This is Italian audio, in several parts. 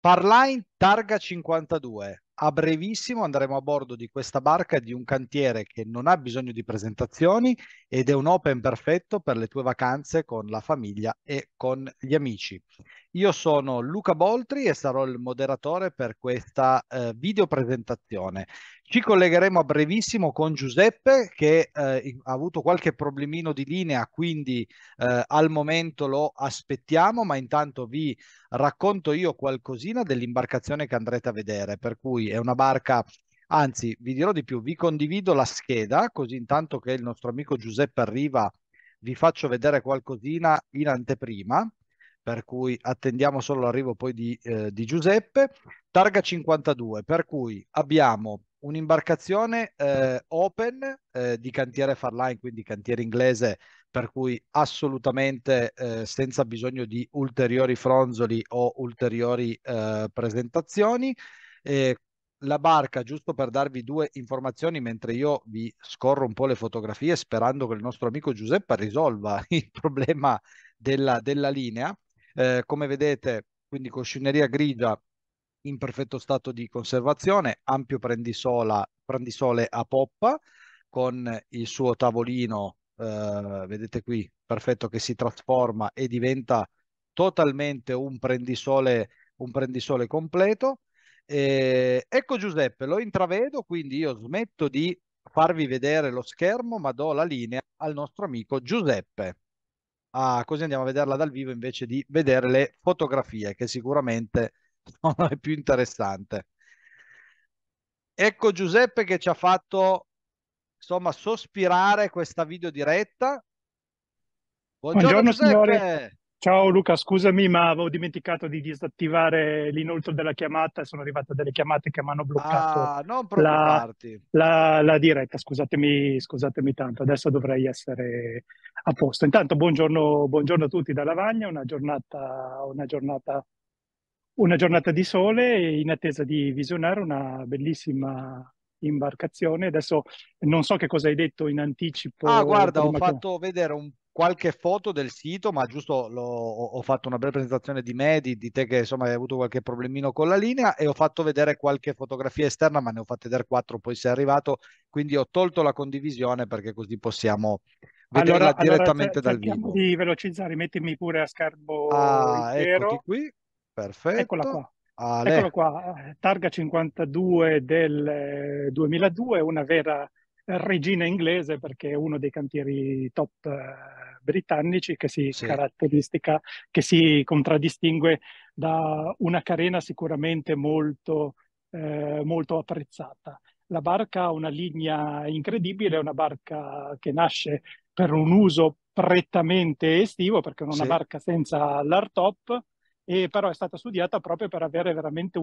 Farline Targa 52. A brevissimo andremo a bordo di questa barca di un cantiere che non ha bisogno di presentazioni ed è un open perfetto per le tue vacanze con la famiglia e con gli amici. Io sono Luca Boltri e sarò il moderatore per questa video presentazione. Ci collegheremo a brevissimo con Giuseppe che ha avuto qualche problemino di linea, quindi al momento lo aspettiamo, ma intanto vi racconto io qualcosina dell'imbarcazione che andrete a vedere, per cui è una barca, anzi vi dirò di più, vi condivido la scheda, così intanto che il nostro amico Giuseppe arriva vi faccio vedere qualcosina in anteprima, per cui attendiamo solo l'arrivo poi di Giuseppe. Targa 52, per cui abbiamo un'imbarcazione open di cantiere Farline, quindi cantiere inglese, per cui assolutamente senza bisogno di ulteriori fronzoli o ulteriori presentazioni. Eh, la barca, giusto per darvi due informazioni, mentre io vi scorro un po' le fotografie, sperando che il nostro amico Giuseppe risolva il problema della linea. Come vedete, quindi coscineria grigia in perfetto stato di conservazione, ampio prendisole a poppa con il suo tavolino, vedete qui, perfetto, che si trasforma e diventa totalmente un prendisole completo. Ecco Giuseppe, lo intravedo, quindi io smetto di farvi vedere lo schermo, ma do la linea al nostro amico Giuseppe. Ah, così andiamo a vederla dal vivo invece di vedere le fotografie, che sicuramente sono le più interessanti. Ecco Giuseppe che ci ha fatto, insomma, sospirare questa video diretta. Buongiorno Buongiorno signore, Giuseppe. ciao Luca, scusami ma avevo dimenticato di disattivare l'inoltro della chiamata e sono arrivate delle chiamate che mi hanno bloccato Ah, non la, preoccuparti. la diretta, scusatemi tanto, adesso dovrei essere a posto. Intanto buongiorno a tutti da Lavagna, una giornata di sole in attesa di visionare una bellissima imbarcazione. Adesso non so che cosa hai detto in Ah, anticipo guarda, ho prima che... fatto vedere qualche foto del sito, ma giusto ho fatto una bella presentazione di me, di te che insomma hai avuto qualche problemino con la linea e ho fatto vedere qualche fotografia esterna, ma ne ho fatte vedere quattro, poi sei arrivato, quindi ho tolto la condivisione perché così possiamo vederla Allora direttamente dal cerchiamo vivo. di velocizzare, mettimi pure a schermo Ah, eccoti intero. qui, Eccola perfetto. qua. Eccolo Ale, qua, Targa 52 del 2002, una vera regina inglese perché è uno dei cantieri top britannici sì, che si contraddistingue da una carena sicuramente molto apprezzata. La barca ha una linea incredibile, è una barca che nasce per un uso prettamente estivo, perché è una sì, barca senza l'hardtop, e però è stata studiata proprio per avere veramente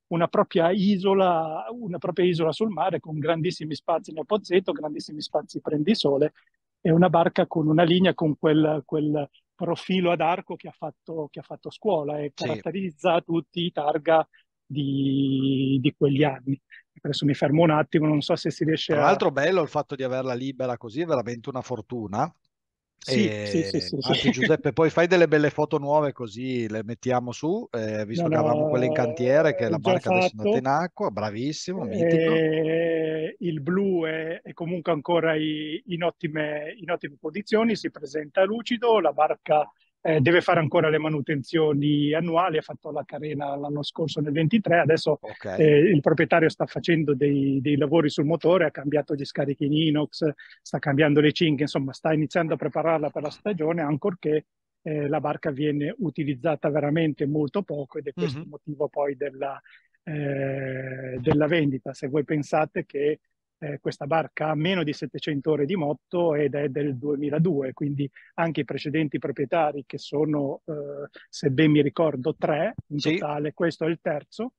una propria isola sul mare con grandissimi spazi nel pozzetto, grandissimi spazi prendisole e una barca con una linea con quel profilo ad arco che ha fatto scuola e sì. caratterizza tutti i targa di quegli anni. Adesso mi fermo un attimo, non so se si riesce Tra a... l'altro bello il fatto di averla libera così, è veramente una fortuna. Sì. Anzi, Giuseppe, poi fai delle belle foto nuove così le mettiamo su, No, visto che avevamo quelle in cantiere, che no, la già barca adesso è andata in fatto. acqua, bravissimo, mitico. Il blu è comunque ancora in ottime condizioni, si presenta lucido, la barca deve fare ancora le manutenzioni annuali, ha fatto la carena l'anno scorso nel 23, adesso Ok. il proprietario sta facendo dei lavori sul motore, ha cambiato gli scarichi in inox, sta cambiando le cinghie, insomma sta iniziando a prepararla per la stagione, ancorché la barca viene utilizzata veramente molto poco ed è questo Mhm. il motivo poi della vendita. Se voi pensate che questa barca ha meno di 700 ore di motto ed è del 2002, quindi anche i precedenti proprietari, che sono, se ben mi ricordo, tre in Sì, totale, questo è il terzo,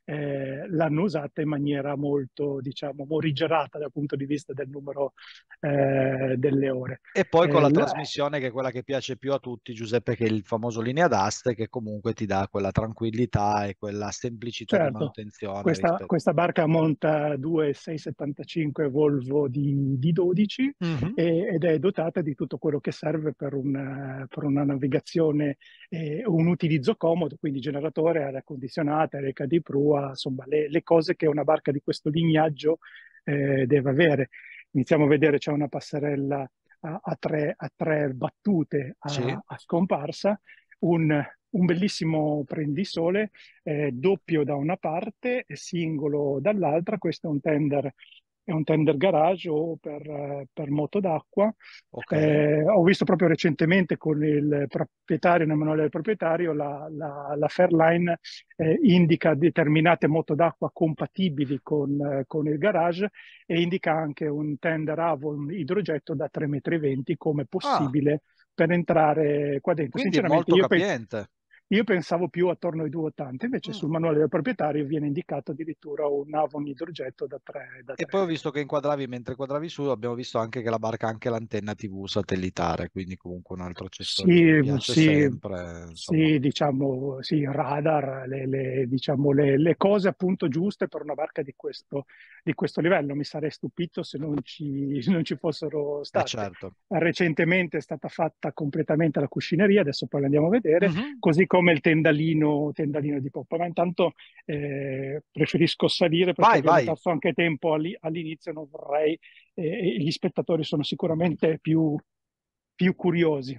l'hanno usata in maniera molto, diciamo, morigerata dal punto di vista del numero delle ore. E poi con la La- trasmissione che è quella che piace più a tutti, Giuseppe, che è il famoso linea d'aste, che comunque ti dà quella tranquillità e quella semplicità di Certo, manutenzione questa, rispetto. questa barca monta due 675 Volvo di 12 Mhm. ed è dotata di tutto quello che serve per una navigazione e un utilizzo comodo, quindi generatore, aria condizionata, reca di prua, insomma le cose che una barca di questo lignaggio deve avere. Iniziamo a vedere, c'è una passerella a tre battute Sì. a scomparsa, un bellissimo prendisole doppio da una parte e singolo dall'altra. Questo è un tender garage o per moto d'acqua. Ok. Ho visto proprio recentemente con il proprietario, nel manuale del proprietario, la Fairline indica determinate moto d'acqua compatibili con il garage e indica anche un tender Avon idrogetto da 3,20 m come Ah, possibile per entrare qua dentro. quindi è Sinceramente, molto capiente. io pensavo più attorno ai 2,80, invece Mm. sul manuale del proprietario viene indicato addirittura un Avon idrogetto da E poi ho 3,20. visto che inquadravi, mentre quadravi su, abbiamo visto anche che la barca ha anche l'antenna TV satellitare, quindi comunque un altro accessorio che Sì, piace sì, sempre, insomma. sì, diciamo, sì, radar, diciamo, le cose appunto giuste per una barca di questo livello. Mi sarei stupito se non ci fossero state. Certo. Recentemente è stata fatta completamente la cuscineria, adesso poi la andiamo a vedere, Mhm. così come il tendalino di poppa. Ma intanto preferisco salire perché Vai, abbiamo vai. perso anche tempo all'inizio, non vorrei, gli spettatori sono sicuramente più curiosi.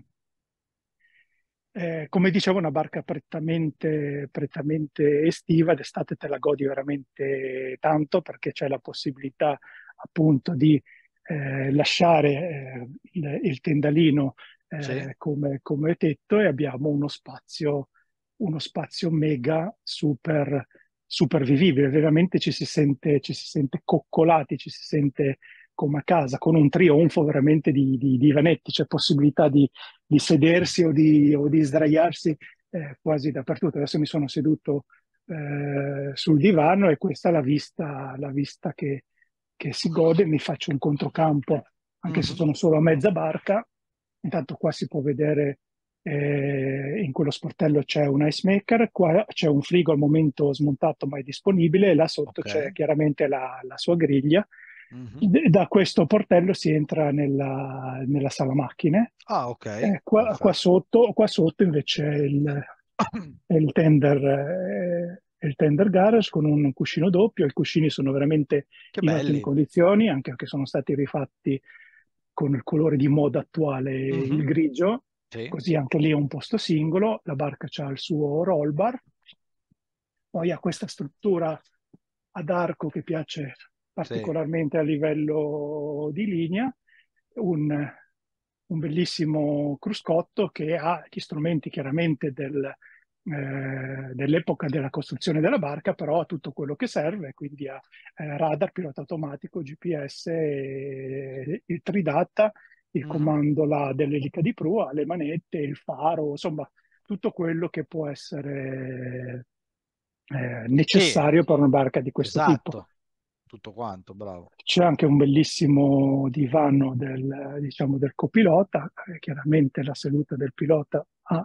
Come dicevo, una barca prettamente estiva, d'estate te la godi veramente tanto perché c'è la possibilità appunto di lasciare il tendalino Sì. come tetto e abbiamo uno spazio mega super vivibile. Veramente ci si sente coccolati, ci si sente come a casa, con un trionfo veramente di divanetti, c'è possibilità di sedersi o di sdraiarsi quasi dappertutto. Adesso mi sono seduto sul divano e questa è la vista che si gode. Mi faccio un controcampo, anche se Mhm. sono solo a mezza barca. Intanto qua si può vedere, in quello sportello c'è un ice maker, qua c'è un frigo al momento smontato ma è disponibile, e là sotto Ok. c'è chiaramente la sua griglia. Mhm. Da questo portello si entra nella sala macchine. Ah, ok. Perfetto. Qua sotto invece è il tender garage con un cuscino doppio. I cuscini sono veramente Che in ottime belli. condizioni, anche perché sono stati rifatti con il colore di moda attuale, il Mhm. grigio. Sì, Così anche lì è un posto singolo. La barca ha il suo roll bar, poi ha questa struttura ad arco che piace sì. particolarmente a livello di linea, un, un bellissimo cruscotto che ha gli strumenti chiaramente dell'epoca della costruzione della barca, però ha tutto quello che serve, quindi ha radar, pilota automatico, GPS, il tridata, il Mhm. comando dell'elica di prua, le manette, il faro, insomma tutto quello che può essere Sì, necessario per una barca di questo tipo. esatto. Tutto quanto, bravo. C'è anche un bellissimo divano diciamo, del copilota, chiaramente la seduta del pilota ha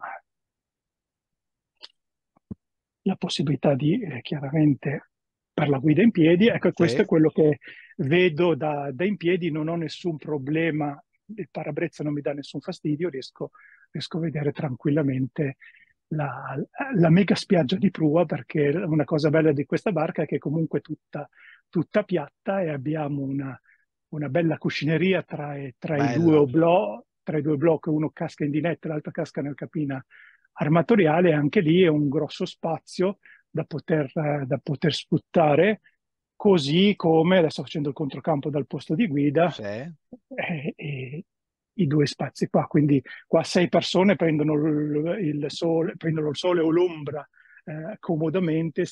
la possibilità di, chiaramente, per la guida in piedi. Ecco, e questo Sì. è quello che vedo da in piedi, non ho nessun problema, il parabrezza non mi dà nessun fastidio, riesco a vedere tranquillamente la, la mega spiaggia di prua, perché una cosa bella di questa barca è che comunque è tutta piatta e abbiamo una bella cuscineria tra i due Bella. oblò, tra i due blocchi, uno casca in dinetta e l'altro casca nel capina armatoriale, e anche lì è un grosso spazio da poter sfruttare, così come, adesso sto facendo il controcampo dal posto di guida, Sì. e i due spazi qua. Quindi qua 6 persone prendono il sole o l'ombra comodamente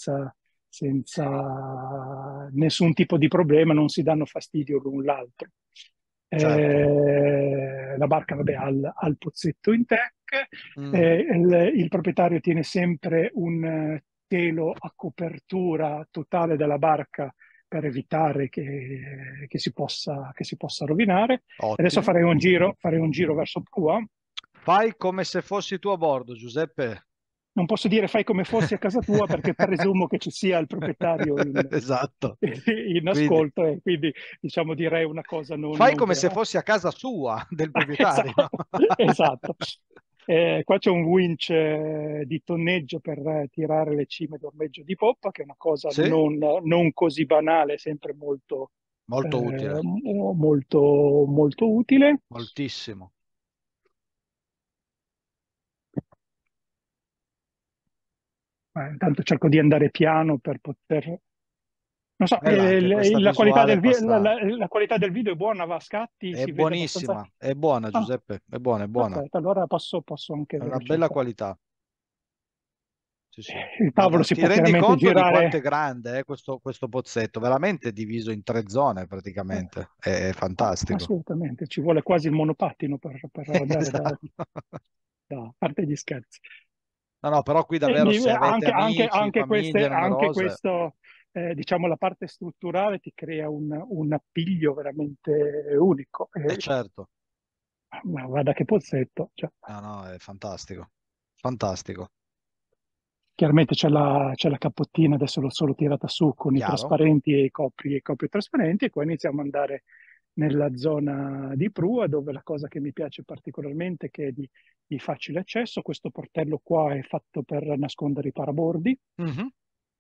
senza nessun tipo di problema, non si danno fastidio l'un l'altro. Certo. La barca, vabbè, ha il pozzetto in tech. Mhm. Il proprietario tiene sempre un telo a copertura totale della barca per evitare che si possa rovinare. Adesso Ottimo. farei un giro verso Prua. Fai come se fossi tu a bordo, Giuseppe. Non posso dire fai come fossi a casa tua perché presumo che ci sia il proprietario Esatto. in Quindi ascolto e quindi diciamo direi una cosa fai non come se vera. fossi a casa sua del proprietario. Esatto, esatto. Qua c'è un winch di tonneggio per tirare le cime d'ormeggio di poppa, che è una cosa Sì, non così banale, sempre molto utile, molto utile. moltissimo. Intanto cerco di andare piano per poter... Non so, Bella anche questa visuale passa. la qualità del video è buona, va a scatti, È si vede abbastanza... buonissima, è buona, Ah, Giuseppe, è buona, è buona. perfetto, allora posso anche È una bella velocizzare. qualità. Sì, sì. Il tavolo Guarda, si ti può rendi chiaramente conto di quanto è girare. grande questo pozzetto? Veramente diviso in 3 zone eh, praticamente. È fantastico. Assolutamente, ci vuole quasi il monopattino per andare Esatto. a parte gli scherzi. No, no, però qui E davvero se avete amici, famiglie anche numerose, questo, diciamo, la parte strutturale ti crea un appiglio veramente unico. è certo. Ma guarda che pozzetto, cioè, No, no, è fantastico. Fantastico. chiaramente c'è la cappottina, adesso l'ho solo tirata su con i Chiaro? trasparenti e i copri trasparenti, e poi iniziamo ad andare nella zona di prua, dove la cosa che mi piace particolarmente è che è di facile accesso. Questo portello qua è fatto per nascondere i parabordi, Mhm.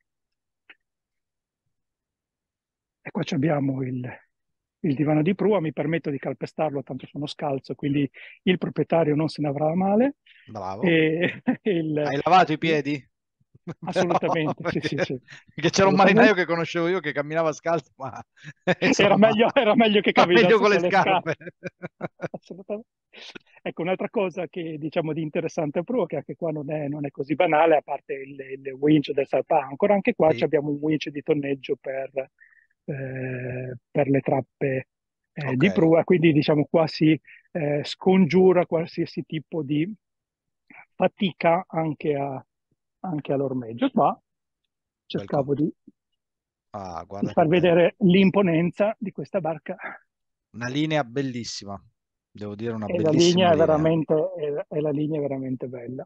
e qua abbiamo il divano di prua. Mi permetto di calpestarlo, tanto sono scalzo, quindi il proprietario non se ne avrà a male. Bravo. E Hai lavato i il- piedi? Però, assolutamente, sì, sì, sì, perché c'era un marinaio assolutamente. che conoscevo io che camminava scalzo, ma insomma, Era meglio che va meglio camminassi con le con le scarpe. scarpe. Assolutamente. Ecco, un'altra cosa che diciamo di interessante a Prua, che anche qua non è così banale, a parte il winch del salpa-ancora, anche qua Sì, abbiamo un winch di tonneggio per le trappe ok, di prua, quindi diciamo qua si scongiura qualsiasi tipo di fatica anche all'ormeggio. Qua bel cercavo Ah, di guarda che far bello. vedere l'imponenza di questa barca. Una linea bellissima, devo dire una E la bellissima linea linea. e la linea è veramente bella.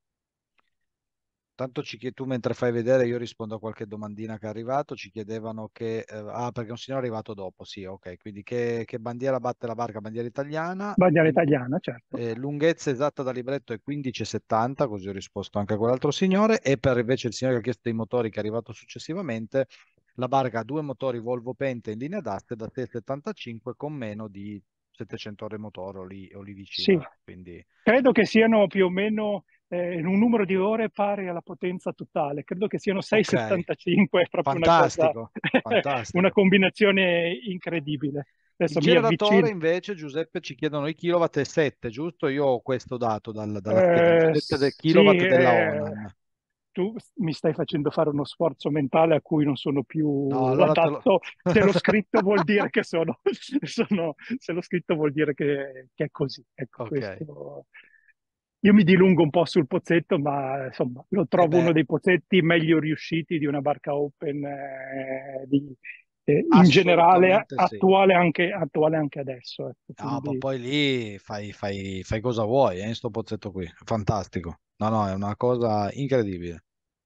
Tanto tu mentre fai vedere io rispondo a qualche domandina che è arrivato, ci chiedevano perché un signore è arrivato dopo, sì, ok, quindi che bandiera batte la barca? Bandiera italiana, Bandiera italiana, certo. lunghezza esatta da libretto è 15,70, così ho risposto anche a quell'altro signore, e per invece il signore che ha chiesto i motori che è arrivato successivamente, la barca ha 2 motori Volvo Penta in linea d'aste da 6,75 con meno di 700 ore motore o lì Sì, vicino, quindi credo che siano più o meno in un numero di ore pari alla potenza totale. Credo che siano ok, 6,75, è proprio una cosa, fantastico, una fantastico. combinazione incredibile. Il Adesso mi generatore avvicino. invece, Giuseppe, ci chiedono i kilowatt e 7, giusto? Io ho questo dato dalla scheda, il 7 del Sì, kilowatt della Onan. tu mi stai facendo fare uno sforzo mentale a cui non sono No, più allora te lo... adatto. Se l'ho scritto vuol dire che se l'ho scritto vuol dire che è così. Ecco, Ok. questo. Io mi dilungo un po' sul pozzetto, ma insomma lo E trovo beh, uno dei pozzetti meglio riusciti di una barca open in generale, assolutamente sì. attuale anche adesso. Ecco, No, quindi poi lì fai cosa vuoi, in sto pozzetto qui. Fantastico. No, no, è una cosa incredibile.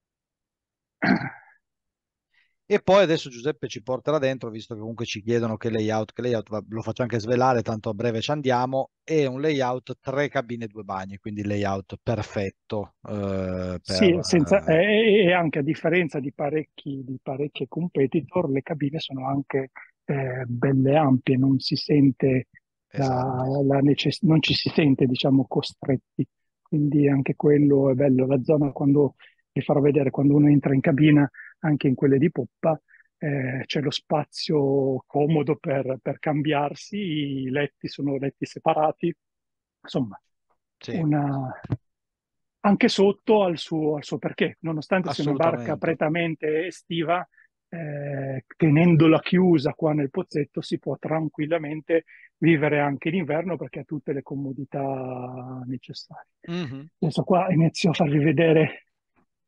E poi adesso Giuseppe ci porterà dentro, visto che comunque ci chiedono che layout lo faccio anche svelare, tanto a breve ci andiamo, è un layout 3 cabine, 2 bagni, quindi layout perfetto sì, e anche a differenza di parecchie competitor, le cabine sono anche belle ampie, non si sente esatto. non ci si sente, diciamo, costretti. Quindi anche quello è bello. La zona, quando vi farò vedere, quando uno entra in cabina, anche in quelle di poppa, c'è lo spazio comodo per cambiarsi, i letti sono letti separati, insomma, Sì, una anche sotto al suo perché, nonostante sia una barca assolutamente. prettamente estiva, tenendola chiusa qua nel pozzetto si può tranquillamente vivere anche in inverno perché ha tutte le comodità necessarie. Mhm. Adesso qua inizio a farvi vedere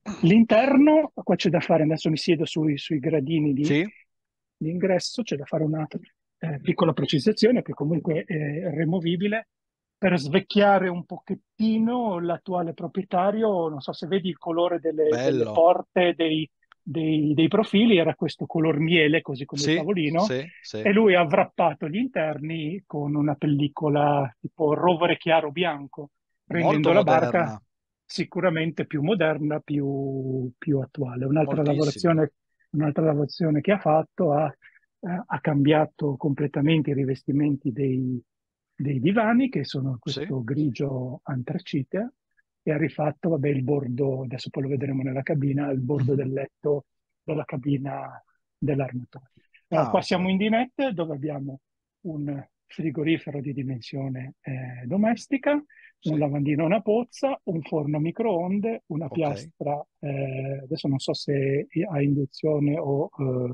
L'interno, qua c'è da fare, adesso mi siedo sui gradini Sì? di ingresso, c'è da fare una piccola precisazione che comunque è removibile per svecchiare un pochettino l'attuale proprietario. Non so se vedi il colore delle Bello. porte, dei profili, era questo color miele, così come il Sì, tavolino, sì, sì. e lui ha wrappato gli interni con una pellicola tipo rovere chiaro bianco, Molto rendendo la barca moderna, sicuramente più moderna, più attuale. moltissimo. Un'altra lavorazione che ha fatto ha cambiato completamente i rivestimenti dei divani, che sono Sì? questo grigio antracite, e ha rifatto, vabbè, il bordo, adesso poi lo vedremo nella cabina, il bordo Mhm. del letto della cabina dell'armatore. Allora, Ah, qua ok. siamo in dinette dove abbiamo un frigorifero di dimensione domestica, un Sì, lavandino a una pozza, un forno a microonde, una ok. piastra, adesso non so se a induzione o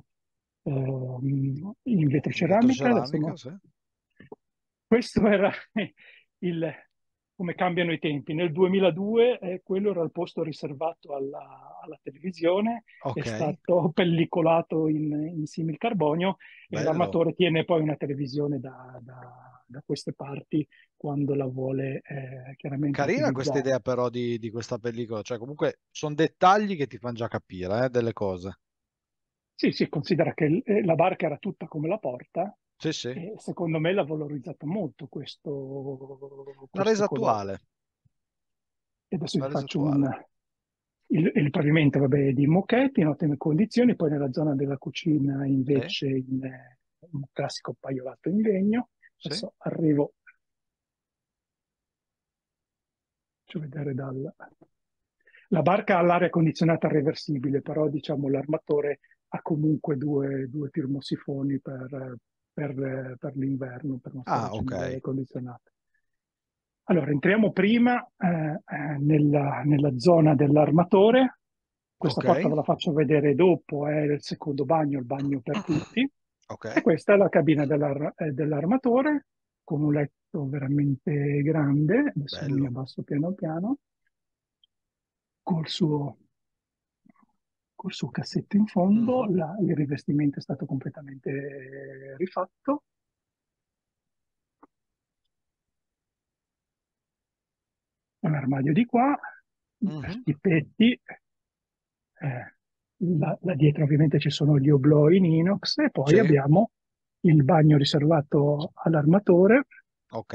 in In vetro vetroceramica, adesso ceramica, no. sì. Questo era il, come cambiano i tempi. Nel 2002 quello era il posto riservato alla televisione, è Ok, stato pellicolato in similcarbonio e bello. l'armatore tiene poi una televisione da queste parti quando la vuole chiaramente Carina questa utilizzare. idea però di questa pellicola, cioè comunque sono dettagli che ti fanno già capire, delle cose. Sì, sì, considera che la barca era tutta come la porta Sì, sì. e secondo me l'ha valorizzato molto questo, La questo resa colore. attuale, E adesso vi la resa faccio attuale. il pavimento, vabbè, è di moquette in ottime condizioni, poi nella zona della cucina Sì, invece un classico paiolato in legno. sì. Adesso arrivo, faccio vedere La barca ha l'aria condizionata reversibile, però diciamo l'armatore ha comunque due termosifoni per l'inverno, per non stare Ah, ok. accendendo l'aria condizionata. Allora, entriamo prima nella zona dell'armatore. Questa Ok, porta ve la faccio vedere dopo, è il secondo bagno, il bagno per tutti. ok, E questa è la cabina dell'armatore con un letto veramente grande. Adesso mi bello. abbasso piano piano, col suo, col suo cassetto in fondo. Mhm. Il rivestimento è stato completamente rifatto. Un armadio di qua, Mhm. i petti. Là dietro ovviamente ci sono gli oblò in inox e poi Sì, abbiamo il bagno riservato all'armatore. ok.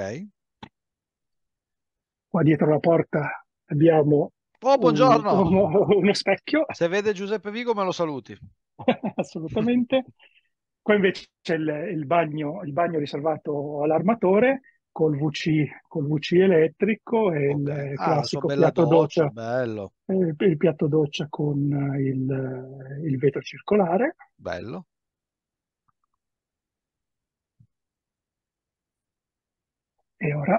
Qua dietro la porta abbiamo Oh, buongiorno. uno specchio, Se vede Giuseppe Vigo me lo saluti. assolutamente. Qua invece c'è il bagno riservato all'armatore col VC elettrico e Ok. il Ah, la sua classico bella piatto doccia, doccia, bello, il piatto doccia con il vetro circolare. bello. E ora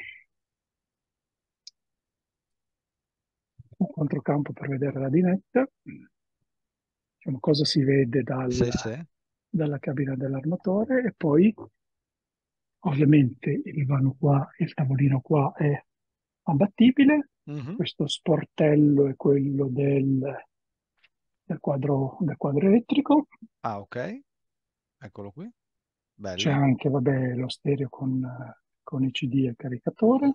un controcampo per vedere la dinetta, diciamo, cosa si vede Sì, sì. dalla cabina dell'armatore e poi ovviamente il tavolino qua è abbattibile, Mhm. questo sportello è quello del quadro elettrico, Ah, ok. Eccolo qui. c'è Bello. anche vabbè, lo stereo con i CD e il caricatore.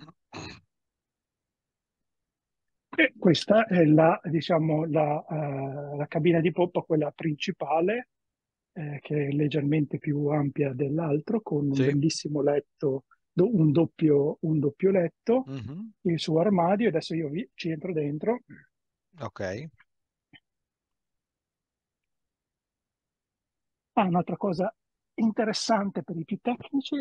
E questa è diciamo, la cabina di poppa, quella principale, che è leggermente più ampia dell'altro, con un Sì. bellissimo letto, un doppio letto, Mhm. il suo armadio. Adesso io ci entro dentro. Ok. Ah, un'altra cosa interessante per i più tecnici,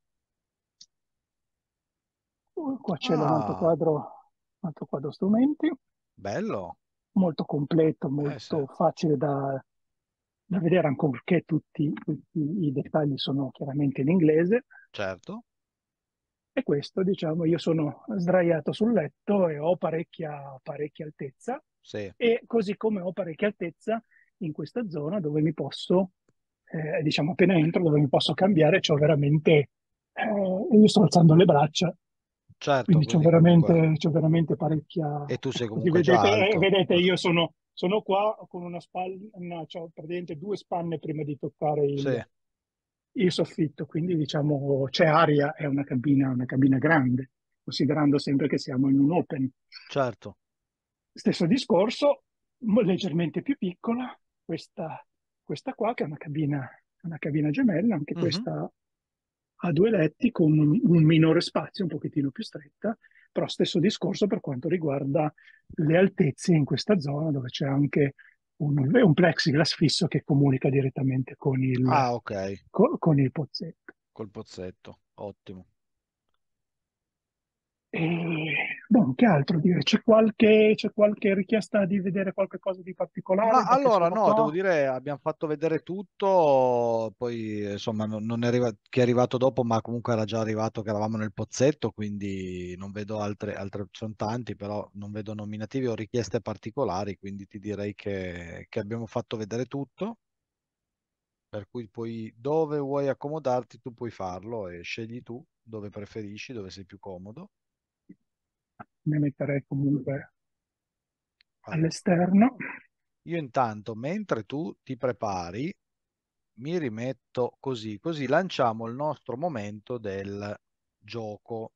qua c'è Ah, un altro quadro strumenti, bello. molto completo, Sì, molto facile da vedere, ancorché tutti i dettagli sono chiaramente in inglese. certo. E questo, diciamo, io sono sdraiato sul letto e ho parecchia altezza, Sì. e così come ho parecchia altezza in questa zona dove mi posso, diciamo, appena entro, dove mi posso cambiare, c'ho veramente, io sto alzando le braccia certo, Quindi quindi comunque... c'ho veramente parecchia... E tu sei Così comunque già vedete, alto. vedete, io sono qua con una spalla, c'ho praticamente due spanne prima di toccare Sì, il soffitto, quindi diciamo c'è aria, è una cabina grande, considerando sempre che siamo in un open. certo. Stesso discorso, leggermente più piccola, questa qua che è una cabina gemella, anche Mhm. questa ha due letti con un minore spazio, un pochettino più stretta, però stesso discorso per quanto riguarda le altezze in questa zona dove c'è anche un plexiglass fisso che comunica direttamente Ah, ok, con il pozzetto. col pozzetto, ottimo. Boh, che altro dire? C'è qualche richiesta di vedere qualche cosa di Ma particolare, da che allora sono no, devo qua? dire, abbiamo fatto vedere tutto, poi insomma non è chi è arrivato dopo, ma comunque era già arrivato che eravamo nel pozzetto, quindi non vedo altre sono tanti, però non vedo nominativi o richieste particolari, quindi ti direi che abbiamo fatto vedere tutto, per cui poi dove vuoi accomodarti tu puoi farlo e scegli tu dove preferisci, dove sei più comodo. Mi metterei comunque Allora, all'esterno. io intanto, mentre tu ti prepari, mi rimetto così, così lanciamo il nostro momento del gioco.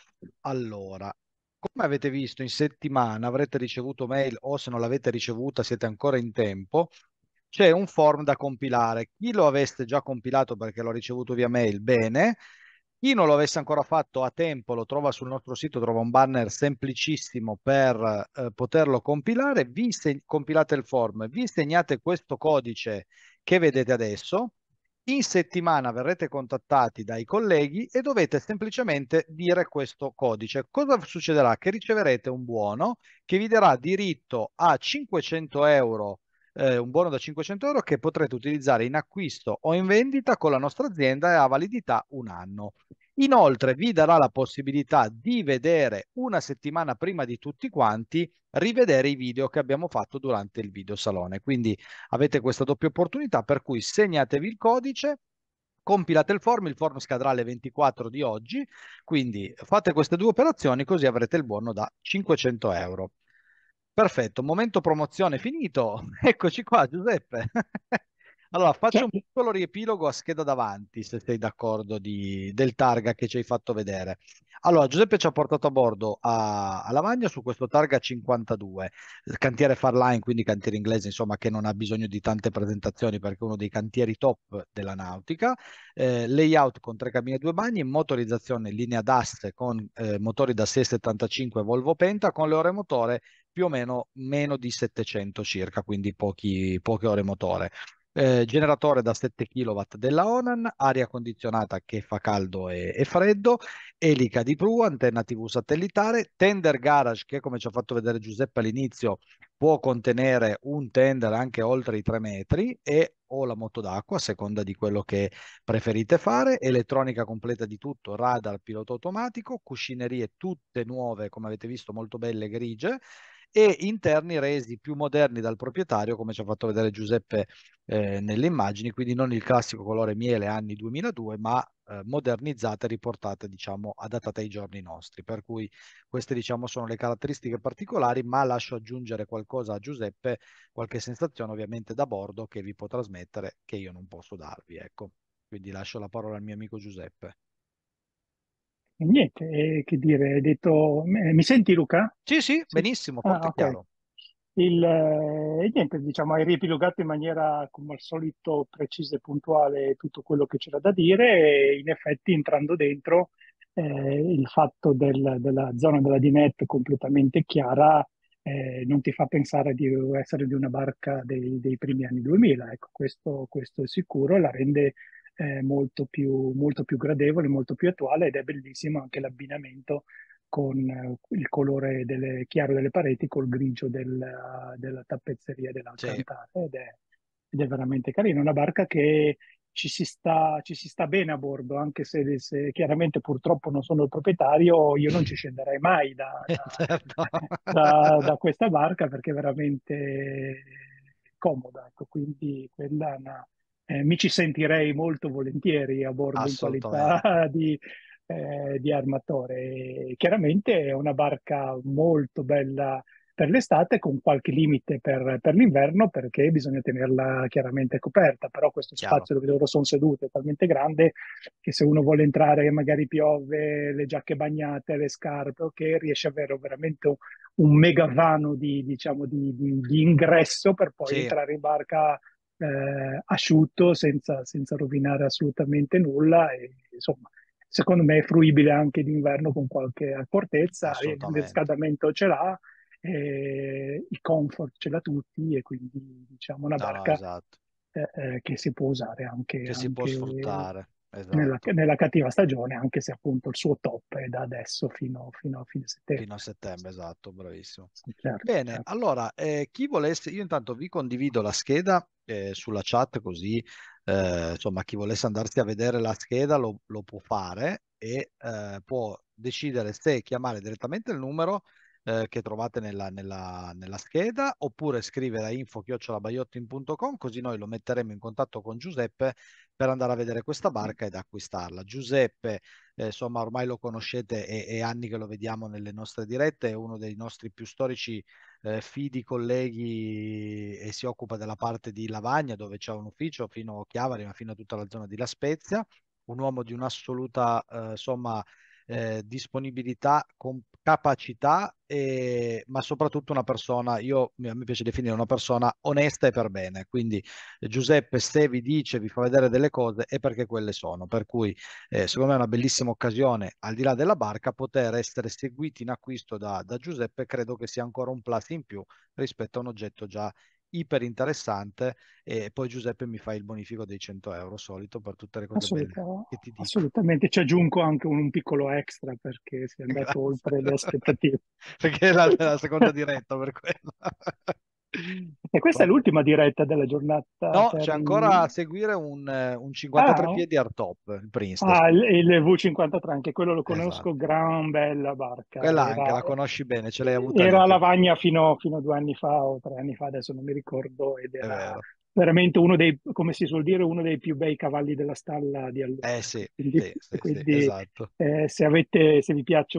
Allora, come avete visto in settimana avrete ricevuto mail o se non l'avete ricevuta siete ancora in tempo, c'è un form da compilare. Chi lo avesse già compilato perché l'ho ricevuto via mail, bene. Chi non lo avesse ancora fatto a tempo lo trova sul nostro sito, trova un banner semplicissimo per poterlo compilare. Compilate il form, vi segnate questo codice che vedete adesso. In settimana verrete contattati dai colleghi e dovete semplicemente dire questo codice. Cosa succederà? Che riceverete un buono che vi darà diritto a 500 euro, un buono da 500 euro che potrete utilizzare in acquisto o in vendita con la nostra azienda e ha validità un anno. Inoltre vi darà la possibilità di vedere una settimana prima di tutti quanti, rivedere i video che abbiamo fatto durante il video salone. Quindi avete questa doppia opportunità per cui segnatevi il codice, compilate il form scadrà alle 24 di oggi, quindi fate queste due operazioni così avrete il buono da 500 euro. Perfetto, momento promozione finito. Eccoci qua, Giuseppe. Allora, faccio Cioè, un piccolo riepilogo a scheda davanti, se sei d'accordo, del targa che ci hai fatto vedere. Allora, Giuseppe ci ha portato a bordo a Lavagna su questo targa 52, il cantiere Farline, quindi cantiere inglese, insomma, che non ha bisogno di tante presentazioni perché è uno dei cantieri top della nautica. Layout con tre cabine e due bagni, motorizzazione in linea DAS con motori da 675 Volvo Penta con le ore motore più o meno di 700 circa, quindi poche ore motore. Generatore da 7 kW della Onan, aria condizionata che fa caldo e freddo, elica di prua, antenna TV satellitare, tender garage che come ci ha fatto vedere Giuseppe all'inizio può contenere un tender anche oltre i 3 metri e o la moto d'acqua a seconda di quello che preferite fare, elettronica completa di tutto, radar, pilota automatico, cuscinerie tutte nuove come avete visto molto belle grigie e interni resi più moderni dal proprietario, come ci ha fatto vedere Giuseppe nelle immagini, quindi non il classico colore miele anni 2002, ma modernizzate, riportate, diciamo, adattate ai giorni nostri. Per cui queste, diciamo, sono le caratteristiche particolari, ma lascio aggiungere qualcosa a Giuseppe, qualche sensazione ovviamente da bordo che vi può trasmettere che io non posso darvi, ecco. Quindi lascio la parola al mio amico Giuseppe. e niente, che dire, hai detto... Mi senti Luca? Sì, sì, Sì. benissimo, Ah, forte e ok. chiaro. E niente, diciamo, hai riepilogato in maniera, come al solito, precisa e puntuale tutto quello che c'era da dire e in effetti entrando dentro il fatto della zona della dinette completamente chiara non ti fa pensare di essere di una barca dei primi anni 2000, ecco, questo è sicuro, la rende molto più gradevole, molto più attuale ed è bellissimo anche l'abbinamento con il colore chiaro delle pareti col grigio della tappezzeria Sì. dell'alcantara ed è veramente carino. Una barca che ci si sta bene a bordo, anche se chiaramente purtroppo non sono il proprietario, io non ci scenderei mai Certo. da questa barca perché è veramente comoda. Ecco, quindi quella è mi ci sentirei molto volentieri a bordo in qualità Assolutamente. di armatore. E chiaramente è una barca molto bella per l'estate, con qualche limite per l'inverno, perché bisogna tenerla chiaramente coperta, però questo chiaro. spazio dove loro sono sedute è talmente grande che se uno vuole entrare, magari piove, le giacche bagnate, le scarpe, ok, riesce ad avere veramente un mega vano diciamo, di ingresso per poi Sì, entrare in barca asciutto senza rovinare assolutamente nulla. E, insomma, secondo me è fruibile anche d'inverno con qualche accortezza, il assolutamente. riscaldamento ce l'ha, i comfort ce l'ha tutti e quindi diciamo una No, no, barca esatto. che si può usare anche, Che si può anche sfruttare, nella, esatto. nella cattiva stagione, anche se appunto il suo top è da adesso fino a fine Fino a settembre. settembre, esatto, bravissimo. Sì, certo, Bene, certo. allora, chi volesse, io intanto vi condivido la scheda sulla chat così, insomma, chi volesse andarsi a vedere la scheda lo può fare e può decidere se chiamare direttamente il numero che trovate nella scheda oppure scrivere a info@baiottin.com così noi lo metteremo in contatto con Giuseppe per andare a vedere questa barca ed acquistarla. Giuseppe insomma ormai lo conoscete, è anni che lo vediamo nelle nostre dirette, è uno dei nostri più storici fidi colleghi e si occupa della parte di Lavagna dove c'è un ufficio fino a Chiavari ma fino a tutta la zona di La Spezia, un uomo di un'assoluta insomma disponibilità, con capacità, ma soprattutto una persona, a me piace definire una persona onesta e per bene, quindi Giuseppe se vi dice, vi fa vedere delle cose è perché quelle sono, per cui secondo me è una bellissima occasione, al di là della barca, poter essere seguiti in acquisto da Giuseppe, credo che sia ancora un plus in più rispetto a un oggetto già iper interessante e poi Giuseppe mi fa il bonifico dei 100 euro solito per tutte le cose belle che ti dico. Assolutamente, ci aggiungo anche un piccolo extra perché si è andato Grazie. oltre le aspettative. Perché è la seconda diretta per quello. E questa Va è bene. l'ultima diretta della giornata No, c'è per ancora a i... seguire un 53 Ah, piedi hardtop, il Princess. il V53, anche quello lo Esatto. conosco, gran bella barca. Quella anche la conosci bene, ce l'hai avuta lì Era a tu. Lavagna fino a 2 anni fa o 3 anni fa, adesso non mi ricordo, ed È era vero. veramente uno dei, come si suol dire, uno dei più bei cavalli della stalla di allora. Eh Ecco. sì, Quindi, sì, sì, sì, quindi, esatto. se vi piace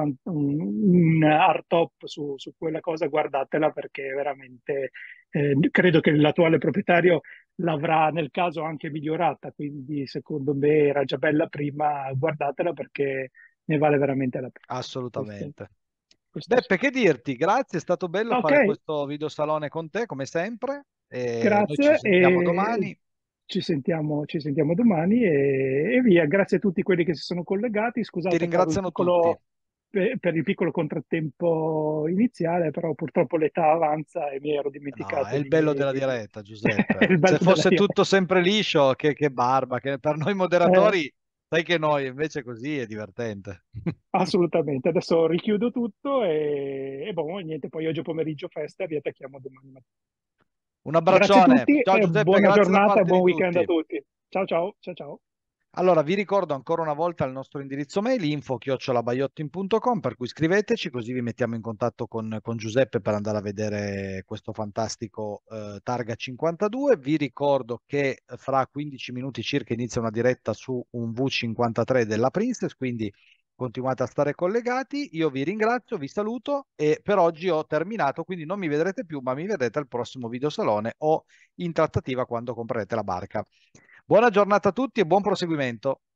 un hardtop su quella cosa, guardatela perché veramente credo che l'attuale proprietario l'avrà nel caso anche migliorata, quindi secondo me era già bella prima, guardatela perché ne vale veramente la pena. Questo, Assolutamente. questo sì. Beppe, che dirti? Grazie, è stato bello Ok, fare questo videosalone con te, come sempre. E noi ci grazie sentiamo e domani. ci sentiamo domani e via. Grazie a tutti quelli che si sono collegati. Ti Scusate ringraziano tutti. per il piccolo contrattempo iniziale, però purtroppo l'età avanza e mi ero No, è dimenticato il di bello della dirvi diretta, Giuseppe. il Se bello della fosse diretta. tutto sempre liscio, che barba, che per noi Eh, moderatori, sai che noi invece così è divertente. Assolutamente. Adesso richiudo tutto e boh, niente, poi oggi pomeriggio festa e riattacchiamo domani mattina. Un Grazie a abbraccione. tutti Ciao e Giuseppe, buona grazie da giornata e parte buon di weekend a tutti. tutti. Ciao ciao, ciao ciao. Allora, vi ricordo ancora una volta il nostro indirizzo mail info@baiottin.com per cui scriveteci così vi mettiamo in contatto con Giuseppe per andare a vedere questo fantastico Targa 52. Vi ricordo che fra 15 minuti circa inizia una diretta su un V53 della Princess, quindi continuate a stare collegati. Io vi ringrazio, vi saluto e per oggi ho terminato, quindi non mi vedrete più, ma mi vedrete al prossimo videosalone o in trattativa quando comprerete la barca. Buona giornata a tutti e buon proseguimento.